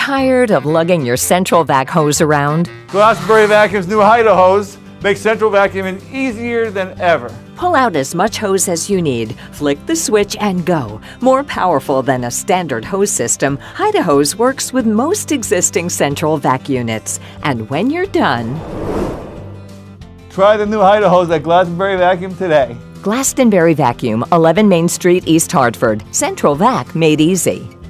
Tired of lugging your Central Vac hose around? Glastonbury Vacuum's new Hydro hose makes central vacuuming easier than ever. Pull out as much hose as you need, flick the switch and go. More powerful than a standard hose system, Hydro-Hose works with most existing central vac units. And when you're done, Try the new Hydro hose at Glastonbury Vacuum today. Glastonbury Vacuum, 11 Main Street, East Hartford. Central Vac made easy.